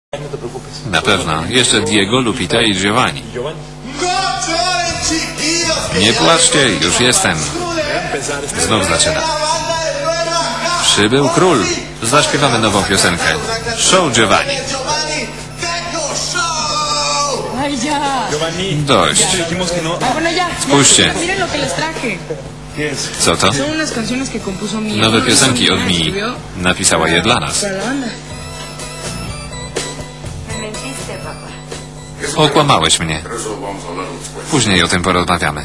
Na pewno. Jeszcze Diego, Lupita i Giovanni. Nie płaczcie, już jestem. Znów zaczyna. Przybył król. Zaśpiewamy nową piosenkę. Show Giovanni. Dość. Spójrzcie. Co to? Nowe piosenki od Mii. Napisała je dla nas. Okłamałeś mnie. Później o tym porozmawiamy.